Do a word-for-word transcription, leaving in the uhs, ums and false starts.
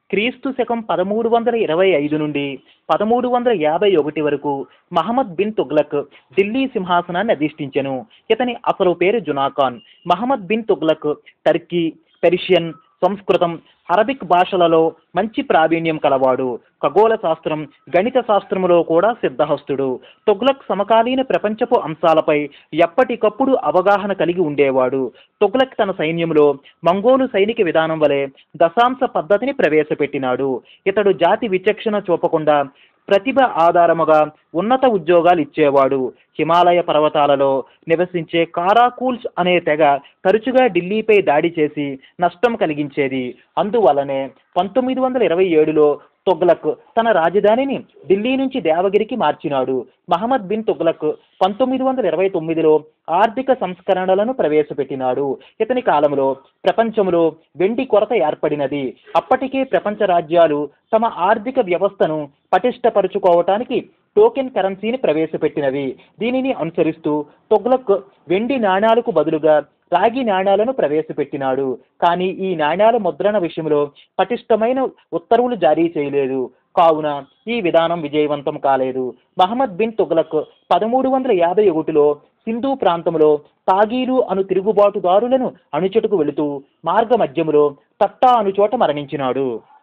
క్రీస్తు శకం పదమూడు వందల ఇరవై ఐదు నుండి పదమూడు వందల యాభై ఒకటి వరకు మహమ్మద్ బిన్ తుగ్లక్ ఢిల్లీ సింహాసనాన్ని అధిష్ఠించెను. ఇతని అసలు పేరు జునాఖాన్. మహమ్మద్ బిన్ తుగ్లక్ టర్కీ, పెర్షియన్, సంస్కృతం, అరబిక్ భాషలలో మంచి ప్రావీణ్యం కలవాడు. ఖగోళ శాస్త్రం, గణిత శాస్త్రములో కూడా సిద్ధహస్తుడు. తుగ్లక్ సమకాలీన ప్రపంచపు అంశాలపై ఎప్పటికప్పుడు అవగాహన కలిగి ఉండేవాడు. తుగ్లక్ తన సైన్యంలో మంగోలు సైనిక విధానం వలె దశాంశ పద్ధతిని ప్రవేశపెట్టినాడు. ఇతడు జాతి విచక్షణ చూపకుండా ప్రతిభ ఆధారముగా ఉన్నత ఉద్యోగాలు ఇచ్చేవాడు. హిమాలయ పర్వతాలలో నివసించే కారాకూల్స్ అనే తెగ తరచుగా ఢిల్లీపై దాడి చేసి నష్టం కలిగించేది. అందువలనే పంతొమ్మిది వందల ఇరవై ఏడులో తుగ్లక్ తన రాజధానిని ఢిల్లీ నుంచి దేవగిరికి మార్చినాడు. మహమ్మద్ బిన్ తుగ్లక్ పంతొమ్మిది వందల ఇరవై తొమ్మిదిలో ఆర్థిక సంస్కరణలను ప్రవేశపెట్టినాడు. ఇతని కాలంలో ప్రపంచంలో వెండి కొరత ఏర్పడినది. అప్పటికే ప్రపంచ రాజ్యాలు తమ ఆర్థిక వ్యవస్థను పటిష్టపరుచుకోవటానికి టోకెన్ కరెన్సీని ప్రవేశపెట్టినవి. దీనిని అనుసరిస్తూ తుగ్లక్ వెండి నాణ్యాలకు బదులుగా రాగి నాణ్యాలను ప్రవేశపెట్టినాడు. కానీ ఈ నాణ్యాల ముద్రణ విషయంలో పటిష్టమైన ఉత్తర్వులు జారీ చేయలేదు. కావున ఈ విధానం విజయవంతం కాలేదు. మహమ్మద్ బిన్ తుగ్లక్ పదమూడు వందల యాభై ఒకటిలో సింధు ప్రాంతంలో తాగీలు అను తిరుగుబాటుదారులను అణుచుటకు వెళుతూ మార్గ మధ్యములో తట్టా అనుచోట మరణించినాడు.